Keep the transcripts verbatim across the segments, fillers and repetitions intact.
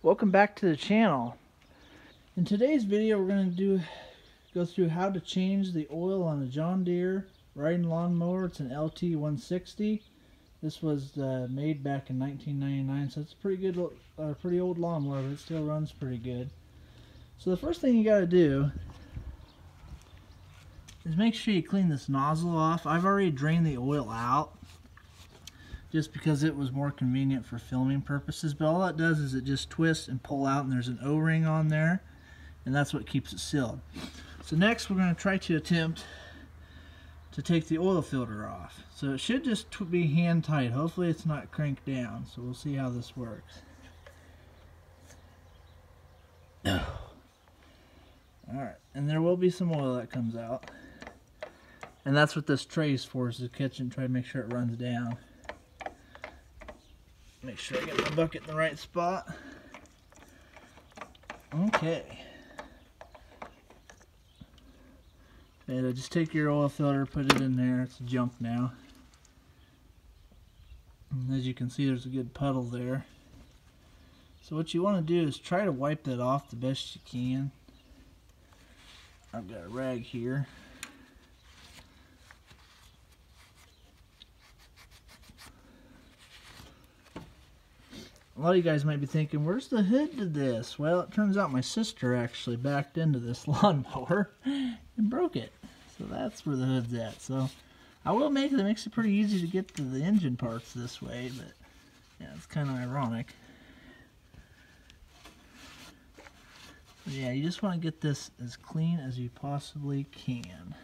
Welcome back to the channel. In today's video we're going to do go through how to change the oil on a John Deere riding lawnmower. It's an L T one sixty. This was uh, made back in nineteen ninety-nine, so it's a pretty good, uh, pretty old lawnmower, but it still runs pretty good. So the first thing you got to do is make sure you clean this nozzle off. I've already drained the oil out, just because it was more convenient for filming purposes, but all that does is it just twists and pull out, and there's an O-ring on there, and that's what keeps it sealed. So next we're going to try to attempt to take the oil filter off. So it should just be hand tight. Hopefully it's not cranked down, so we'll see how this works. Alright, and there will be some oil that comes out, and that's what this tray is for, is to catch and try to make sure it runs down. Make sure I get my bucket in the right spot. Okay. And just take your oil filter, put it in there. It's junk now. And as you can see, there's a good puddle there. So what you want to do is try to wipe that off the best you can. I've got a rag here. A lot of you guys might be thinking, where's the hood to this? Well, it turns out my sister actually backed into this lawnmower and broke it. So that's where the hood's at. So I will make it, it makes it pretty easy to get to the engine parts this way, but yeah, it's kind of ironic. But yeah, you just want to get this as clean as you possibly can.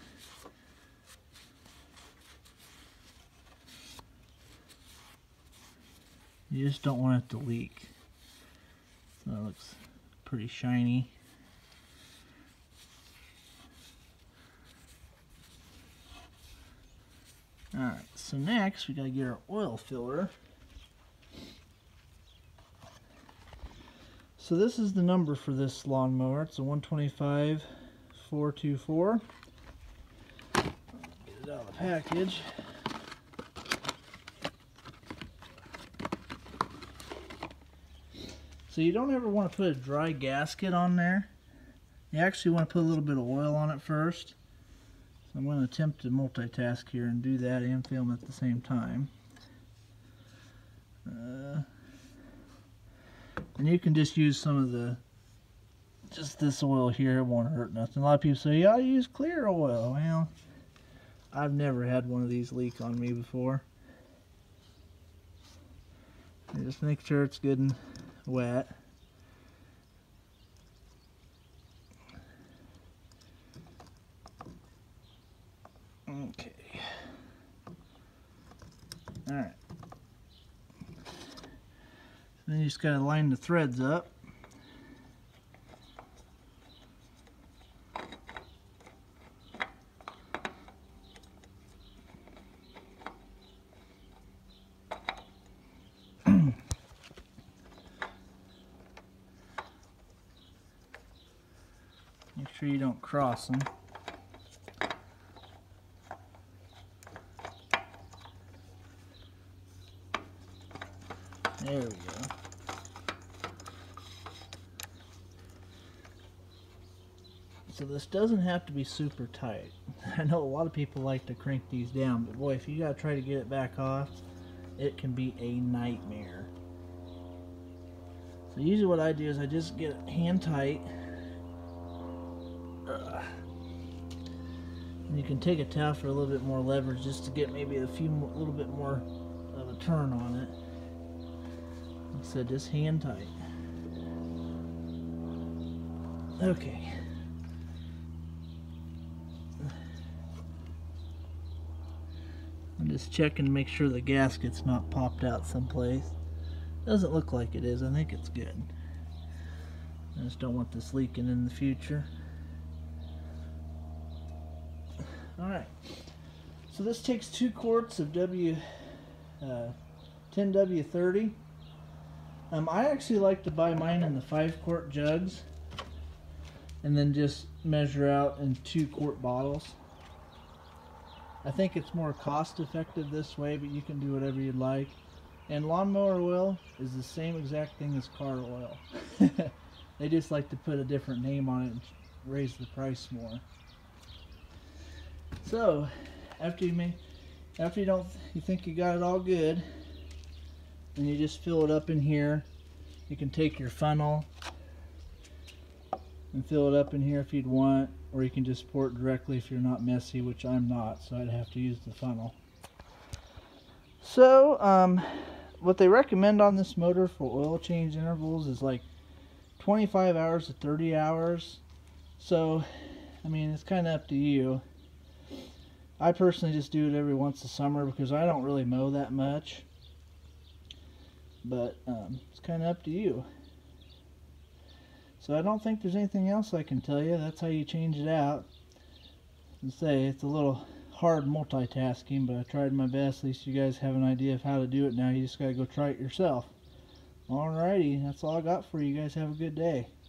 You just don't want it to leak. So it looks pretty shiny. Alright, so next we gotta get our oil filler. So this is the number for this lawnmower. It's a one twenty-five four twenty-four. Get it out of the package. So you don't ever want to put a dry gasket on there. You actually want to put a little bit of oil on it first. So I'm going to attempt to multitask here and do that and film at the same time. Uh, and you can just use some of the, just this oil here, it won't hurt nothing. A lot of people say, yeah, I use clear oil. Well, I've never had one of these leak on me before. You just make sure it's good and wet. Okay. Alright. Then you just gotta line the threads up. Make sure you don't cross them. There we go. So this doesn't have to be super tight. I know a lot of people like to crank these down, but boy, if you gotta try to get it back off, it can be a nightmare. So usually what I do is I just get it hand tight. Ugh. And you can take a towel for a little bit more leverage, just to get maybe a few more, little bit more of a turn on it. Like I said, just hand tight. Okay. I'm just checking to make sure the gasket's not popped out someplace. Doesn't look like it is. I think it's good. I just don't want this leaking in the future. Alright, so this takes two quarts of W, uh, ten W thirty. Um, I actually like to buy mine in the five quart jugs and then just measure out in two quart bottles. I think it's more cost effective this way, but you can do whatever you'd like. And lawnmower oil is the same exact thing as car oil. They just like to put a different name on it and raise the price more. So after you make, after you don't, you think you got it all good, then you just fill it up in here. You can take your funnel and fill it up in here if you'd want, or you can just pour it directly if you're not messy, which I'm not, so I'd have to use the funnel. So um, what they recommend on this motor for oil change intervals is like twenty-five hours to thirty hours. So I mean, it's kind of up to you. I personally just do it every once a summer because I don't really mow that much, but um, it's kind of up to you. So I don't think there's anything else I can tell you. That's how you change it out. And say it's a little hard multitasking, but I tried my best. At least you guys have an idea of how to do it now. You just gotta go try it yourself. Alrighty, that's all I got for you. You guys have a good day.